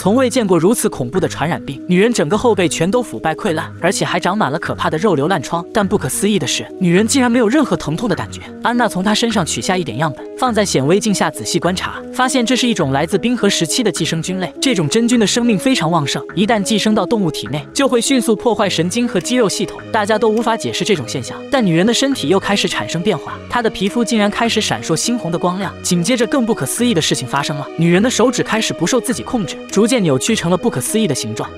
从未见过如此恐怖的传染病。女人整个后背全都腐败溃烂，而且还长满了可怕的肉瘤烂疮。但不可思议的是，女人竟然没有任何疼痛的感觉。安娜从她身上取下一点样本，放在显微镜下仔细观察，发现这是一种来自冰河时期的寄生菌类。这种真菌的生命非常旺盛，一旦寄生到动物体内，就会迅速破坏神经和肌肉系统。大家都无法解释这种现象，但女人的身体又开始产生变化，她的皮肤竟然开始闪烁猩红的光亮。紧接着，更不可思议的事情发生了，女人的手指开始不受自己控制，逐渐扭曲成了不可思议的形状。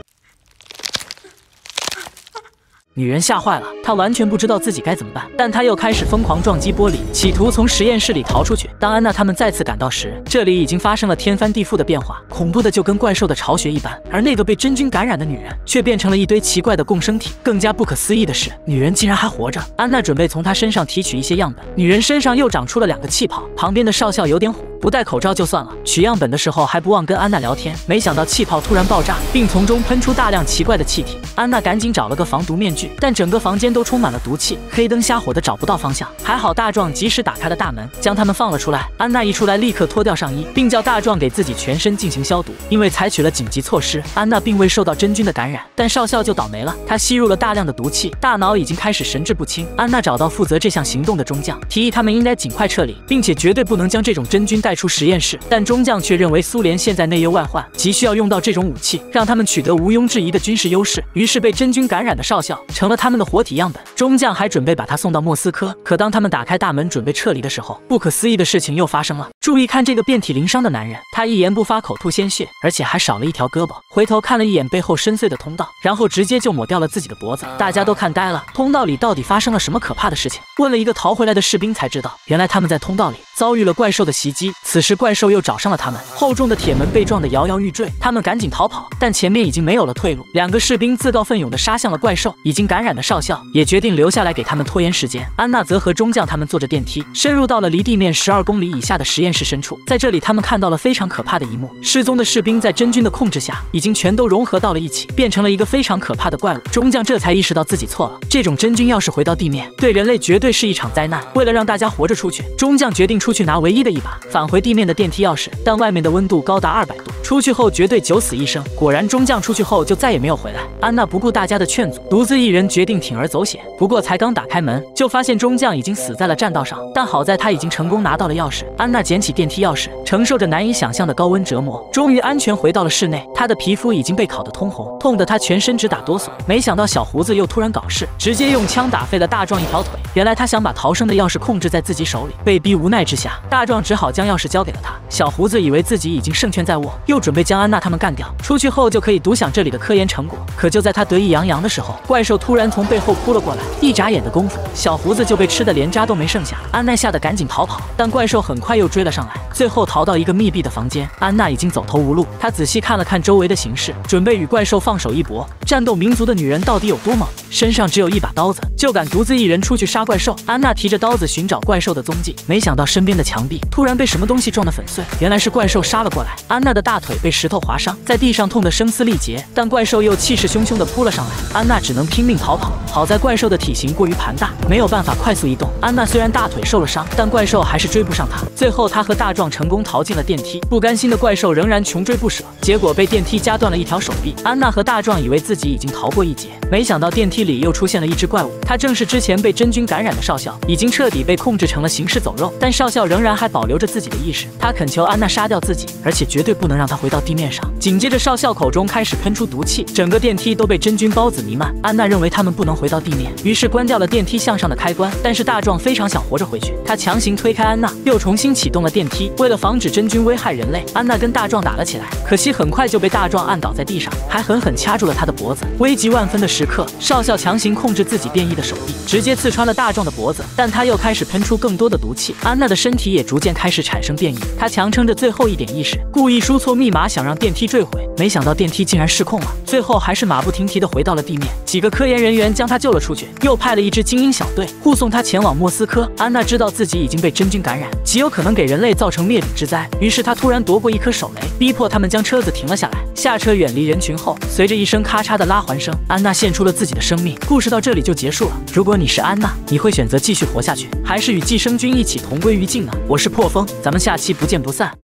女人吓坏了，她完全不知道自己该怎么办，但她又开始疯狂撞击玻璃，企图从实验室里逃出去。当安娜他们再次赶到时，这里已经发生了天翻地覆的变化，恐怖的就跟怪兽的巢穴一般。而那个被真菌感染的女人，却变成了一堆奇怪的共生体。更加不可思议的是，女人竟然还活着。安娜准备从她身上提取一些样本，女人身上又长出了2个气泡。旁边的少校有点虎，不戴口罩就算了，取样本的时候还不忘跟安娜聊天。没想到气泡突然爆炸，并从中喷出大量奇怪的气体。安娜赶紧找了个防毒面具，但整个房间都充满了毒气，黑灯瞎火的找不到方向。还好大壮及时打开了大门，将他们放了出来。安娜一出来，立刻脱掉上衣，并叫大壮给自己全身进行消毒。因为采取了紧急措施，安娜并未受到真菌的感染，但少校就倒霉了，他吸入了大量的毒气，大脑已经开始神志不清。安娜找到负责这项行动的中将，提议他们应该尽快撤离，并且绝对不能将这种真菌带出实验室。但中将却认为苏联现在内忧外患，急需要用到这种武器，让他们取得毋庸置疑的军事优势。于是被真菌感染的少校成了他们的活体样本。中将还准备把他送到莫斯科，可当他们打开大门准备撤离的时候，不可思议的事情又发生了。注意看这个遍体鳞伤的男人，他一言不发，口吐鲜血，而且还少了一条胳膊。回头看了一眼背后深邃的通道，然后直接就抹掉了自己的脖子。大家都看呆了，通道里到底发生了什么可怕的事情？问了一个逃回来的士兵才知道，原来他们在通道里遭遇了怪兽的袭击。此时怪兽又找上了他们，厚重的铁门被撞得摇摇欲坠，他们赶紧逃跑，但前面已经没有了退路。2个士兵自告奋勇地杀向了怪兽，已经感染的少校也决定留下来给他们拖延时间。安娜则和中将他们坐着电梯，深入到了离地面12公里以下的实验室深处。在这里，他们看到了非常可怕的一幕：失踪的士兵在真菌的控制下，已经全都融合到了一起，变成了一个非常可怕的怪物。中将这才意识到自己错了，这种真菌要是回到地面，对人类绝对是一场灾难。为了让大家活着出去，中将决定出去拿唯一的一把返回地面的电梯钥匙，但外面的温度高达200度，出去后绝对九死一生。果然，中将出去后就再也没有回来。安娜不顾大家的劝阻，独自一人决定铤而走险。不过才刚打开门，就发现中将已经死在了栈道上，但好在他已经成功拿到了钥匙。安娜捡起电梯钥匙，承受着难以想象的高温折磨，终于安全回到了室内。她的皮肤已经被烤得通红，痛得她全身直打哆嗦。没想到小胡子又突然搞事，直接用枪打废了大壮一条腿。原来他想把逃生的钥匙控制在自己手里，被逼无奈之下，大壮只好将钥匙交给了他。小胡子以为自己已经胜券在握，又准备将安娜他们干掉，出去后就可以独享这里的科研成果。可就在他得意洋洋的时候，怪兽突然从背后扑了过来，一眨眼的功夫，小胡子就被吃得连渣都没剩下。安娜吓得赶紧逃跑，但怪兽很快又追了上来，最后逃到一个密闭的房间。安娜已经走投无路，她仔细看了看周围的形势，准备与怪兽放手一搏。战斗民族的女人到底有多猛？身上只有一把刀子，就敢独自一人出去杀怪兽。安娜提着刀子寻找怪兽的踪迹，没想到身边的墙壁突然被什么东西撞得粉碎，原来是怪兽杀了过来。安娜的大腿被石头划伤，在地上痛得声嘶力竭，但怪兽又气势汹汹地扑了上来，安娜只能拼命逃跑。好在怪兽的体型过于庞大，没有办法快速移动。安娜虽然大腿受了伤，但怪兽还是追不上她。最后她和大壮成功逃进了电梯，不甘心的怪兽仍然穷追不舍，结果被电梯夹断了一条手臂。安娜和大壮以为自己已经逃过一劫，没想到电梯里又出现了一只怪物，它正是之前被真菌感染的少校，已经彻底被控制成了行尸走肉。但少校仍然还保留着自己的意识，他恳求安娜杀掉自己，而且绝对不能让他回到地面上。紧接着少校口中开始喷出毒气，整个电梯都被真菌孢子弥漫。安娜认为他们不能回到地面，于是关掉了电梯向上的开关。但是大壮非常想活着回去，他强行推开安娜，又重新启动了电梯。为了防止真菌危害人类，安娜跟大壮打了起来，可惜很快就被大壮按倒在地上，还狠狠掐住了他的脖子。危急万分的时刻，少校强行控制自己变异的手臂，直接刺穿了大壮的脖子，但他又开始喷出更多的毒气。安娜的身体也逐渐开始产生变异，她强撑着最后一点意识，故意输错密码，想让电梯坠毁。没想到电梯竟然失控了，最后还是马不停蹄地回到了地面。几个科研人员将她救了出去，又派了一支精英小队护送她前往莫斯科。安娜知道自己已经被真菌感染，极有可能给人类造成灭顶之灾，于是她突然夺过一颗手雷，逼迫他们将车子停了下来。下车远离人群后，随着一声咔嚓的拉环声，安娜献出了自己的生命。故事到这里就结束了。如果你是安娜，你会选择继续活下去，还是与寄生菌一起同归于尽呢？我是破风，咱们下期不见不散。